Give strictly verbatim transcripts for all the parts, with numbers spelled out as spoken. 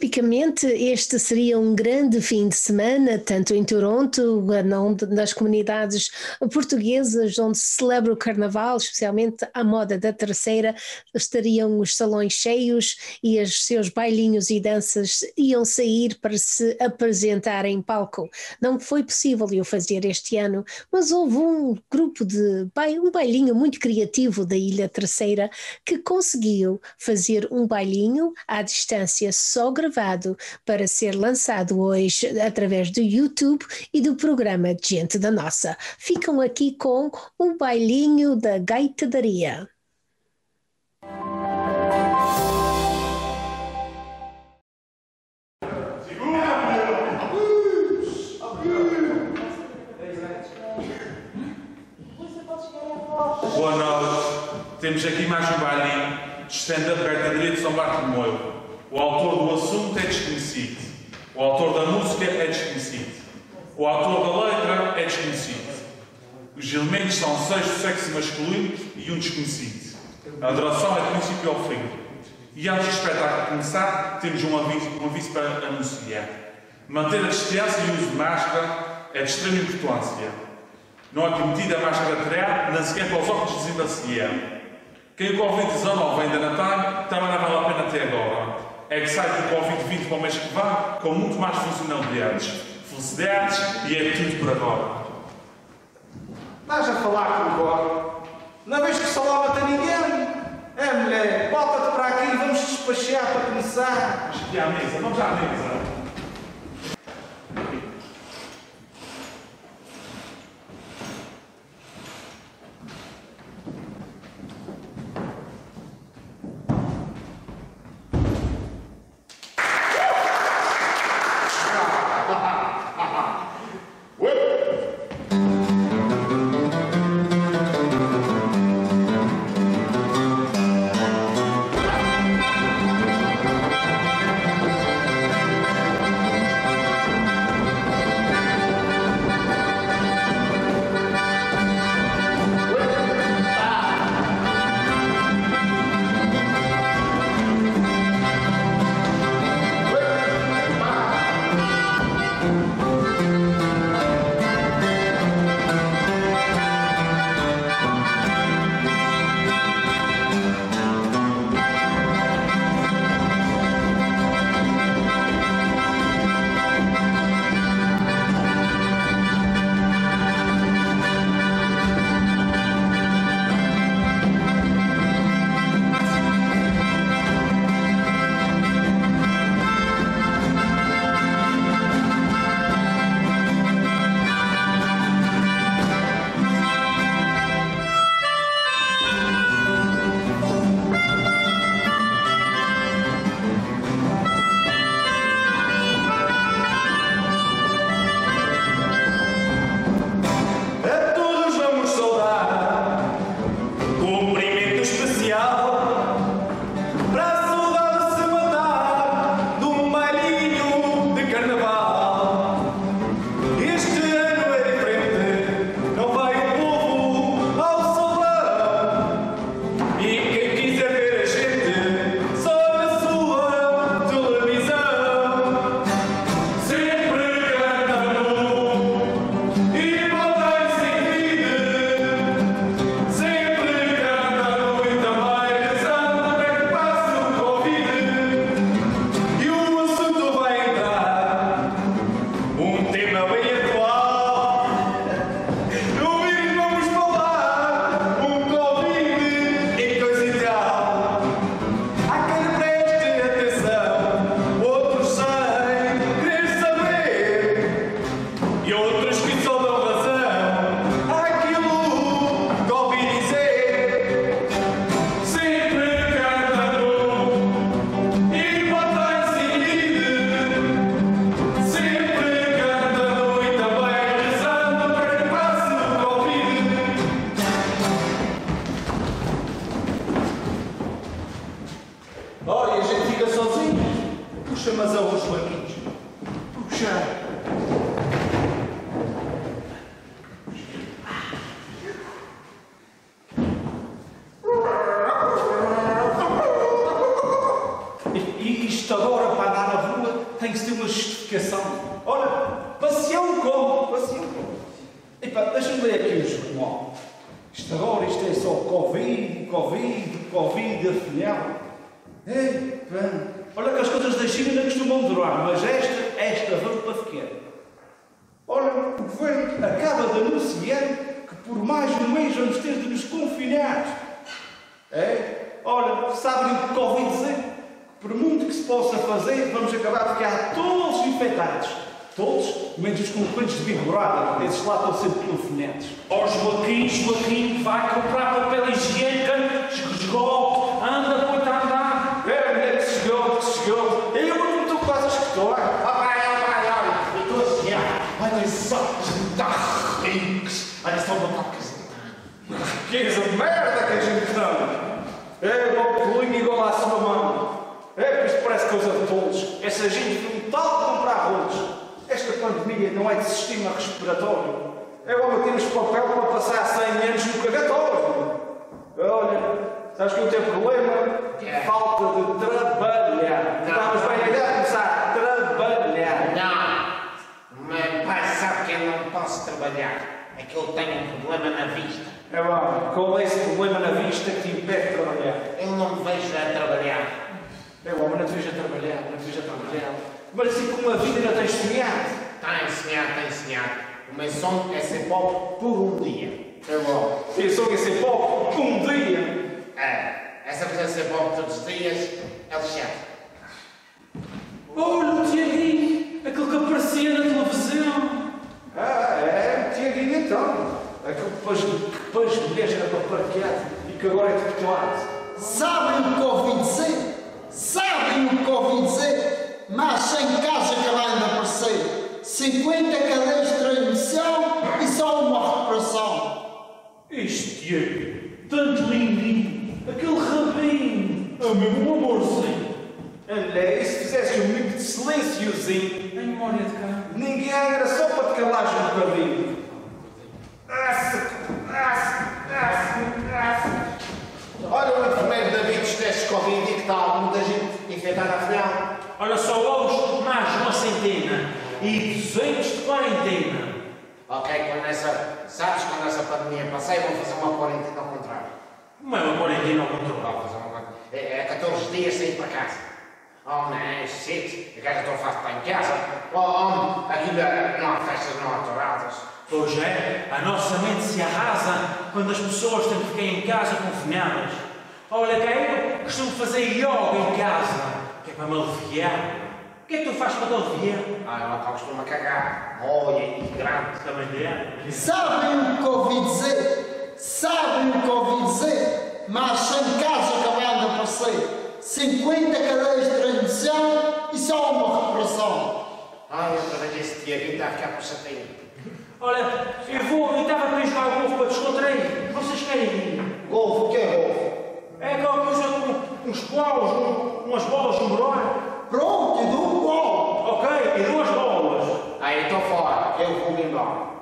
tipicamente este seria um grande fim de semana, tanto em Toronto, nas comunidades portuguesas onde se celebra o Carnaval, especialmente a moda da terceira, estariam os salões cheios e os seus bailinhos e danças iam sair para se apresentar em palco. Não foi possível eu fazer este ano, mas houve um grupo de um bailinho muito criativo da Ilha Terceira que conseguiu fazer um bailinho à distância só gravado para ser lançado hoje através do YouTube e do programa Gente da Nossa. Ficam aqui com o bailinho da gaitadaria. Boa noite. Temos aqui mais um bailinho de stand-up gaitadaria de São Bartolomeu. O autor do assunto é desconhecido. O autor da música é desconhecido. O autor da letra é desconhecido. Os elementos são seis do sexo masculino e um desconhecido. A adoração é do princípio ao fim. E antes do espetáculo começar, temos um aviso, um aviso para anunciar. Manter a distância e o uso de máscara é de extrema importância. Não é permitida a máscara lateral, nem sequer para os óculos de desindaciar. Quem o Covid dezenove ainda não tem, também não vale a pena até agora. É que sai do Covid vinte para o mês que vem com muito mais funcionalidades. Felicidades e é tudo por agora. Estás a falar com o agora? Não vês que só lá não tem ninguém? É, mulher, volta-te para aqui e vamos despachar para começar. Vamos aqui à mesa, vamos à mesa. Puxa, mas a os banquinhos. Puxa. esqueçam. Olha, passeão como? Passeão como? Epá, deixa-me ler aqui o jornal. Isto agora, isto é só Covid, Covid, Covid, afinal. Epá. Olha que as coisas da China não costumam durar, mas esta, esta vamos para ficar. Olha, o governo acaba de anunciar que por mais um mês vamos ter de nos confinar. É? Olha, sabem o que Covid dizer? Por muito que se possa fazer, vamos acabar de ficar todos infectados. Todos, menos os concorrentes de Big Brother. Esses lá estão sempre confinantes. Ó Joaquim, Joaquim, vai comprar papel higiênico, esgoto, anda, põe-te a andar. É, mulher, que chegou, que chegou. Eu não estou quase a escutar. Ah, vai, ah, vai, olha, eu estou a sonhar. Olha só, está ricos. Olha só, vou estar casado. Riqueza de merda que a gente tem. É, uma pelinha igual à sua mão. É, que isto parece coisa de todos. Essa gente não está a comprar rolos. Esta pandemia não é de sistema respiratório. É logo temos papel para passar cem anos no cagatório. Olha, sabes que eu tenho problema? É. Falta de trabalhar. Estamos bem a ideia de começar a trabalhar. Não, mas pai, sabe que eu não posso trabalhar. É que eu tenho um problema na vista. É bom, qual é esse problema na vista que te impede de trabalhar? Eu não me vejo a trabalhar. É bom, mas não te vejo a trabalhar, não te vejo a trabalhar. Mas assim como a vida ainda tens sonhado. Tem sonhado, tem sonhado. O meu sonho é ser pobre por um dia. É bom. E eu só quero ser pobre um dia. É, essa coisa de ser pobre todos os dias é lixado. Olha o Tiaguinho, aquele que aparecia na televisão. Ah, é, Tiaguinho então. Aquele que pôs, que pôs mulheres era para parquear e que agora é deputado. Sabem o que ouvi dizer? Sabem o que ouvi dizer? Mas sem casos acabaram de aparecer. cinquenta cadeias de transmissão e só uma recuperação. Este Tiago, tanto lindinho, aquele rabinho, é mesmo um amorzinho. Olha, e se fizesse um minuto de silênciozinho, Em memória de cá. ninguém era só para te calares um bocadinho. Olha o enfermeiro David dos testes Covid e que tal? Muita gente infectada afinal. Olha só, hoje mais uma centena e duzentos de quarentena. Ok, quando essa, sabes quando essa pandemia passar, vão fazer uma quarentena ao contrário. Como é uma quarentena ao controle? Vão fazer uma é, é catorze dias sem ir para casa. Oh, não, shit, eu quero que eu faço para em casa. Oh, oh, aqui não há festas, não há touradas. Pois é, a nossa mente se arrasa quando as pessoas têm que ficar em casa confinadas. Olha, cá eu costumo fazer yoga em casa, que é para me aliviar. O que é que tu fazes para te aliviar? Ah, ela está costuma cagar. Olha, e grande. Também é. Sabem o que ouvi dizer? Sabem o que ouvi dizer? Mas sem casos acabaram de aparecer. cinquenta cadeias de transmissão e só uma recuperação. Ai, outra vez esse Tiaguinho está a ficar por chateio. Olha, eu vou, eu estava para ir jogar golfe para descontrair. Vocês querem ir? Golfe, o que é golfe? É aquela coisa com uns paus, um, umas bolas de umbror. Pronto, e dou um gol. Ok, e duas bolas. Aí, estou fora, eu vou-me embora.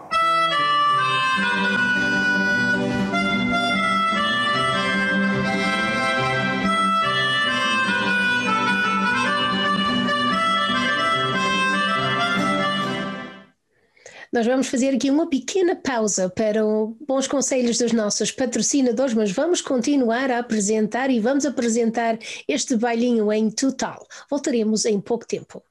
Nós vamos fazer aqui uma pequena pausa para os bons conselhos dos nossos patrocinadores, mas vamos continuar a apresentar e vamos apresentar este bailinho em total. Voltaremos em pouco tempo.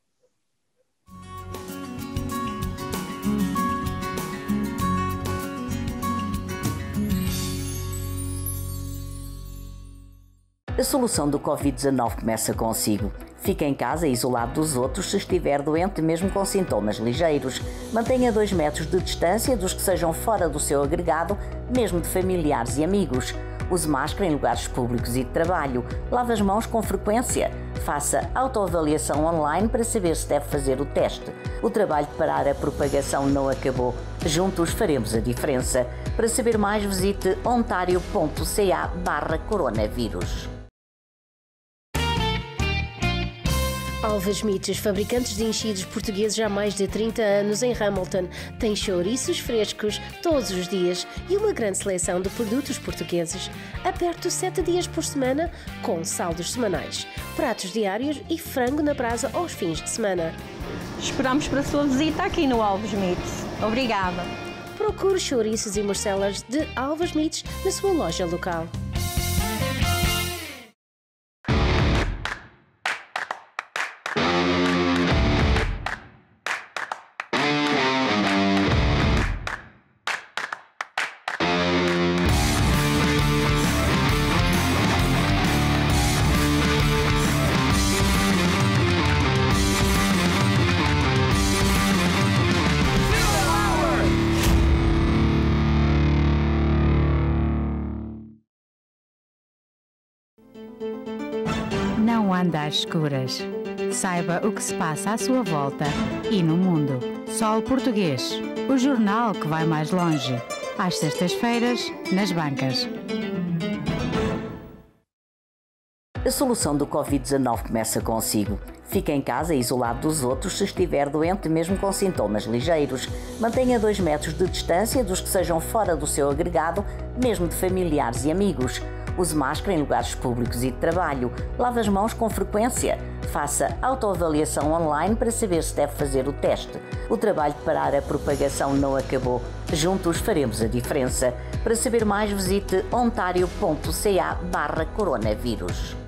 A solução do covid dezanove começa consigo. Fique em casa, isolado dos outros, se estiver doente, mesmo com sintomas ligeiros. Mantenha dois metros de distância dos que sejam fora do seu agregado, mesmo de familiares e amigos. Use máscara em lugares públicos e de trabalho. Lave as mãos com frequência. Faça autoavaliação online para saber se deve fazer o teste. O trabalho de parar a propagação não acabou. Juntos faremos a diferença. Para saber mais, visite ontario ponto ca barra coronavírus. Alves Mites, fabricantes de enchidos portugueses há mais de trinta anos em Hamilton, tem chouriços frescos todos os dias e uma grande seleção de produtos portugueses. Aberto sete dias por semana, com saldos semanais, pratos diários e frango na brasa aos fins de semana. Esperamos para a sua visita aqui no Alves Mites. Obrigada. Procure chouriços e morcelas de Alves Mites na sua loja local. Não anda às escuras. Saiba o que se passa à sua volta e no mundo. Sol Português, o jornal que vai mais longe. Às sextas-feiras, nas bancas. A solução do covid dezanove começa consigo. Fique em casa isolado dos outros se estiver doente, mesmo com sintomas ligeiros. Mantenha dois metros de distância dos que sejam fora do seu agregado, mesmo de familiares e amigos. Use máscara em lugares públicos e de trabalho. Lave as mãos com frequência. Faça autoavaliação online para saber se deve fazer o teste. O trabalho de parar a propagação não acabou. Juntos faremos a diferença. Para saber mais, visite ontario ponto ca barra coronavírus.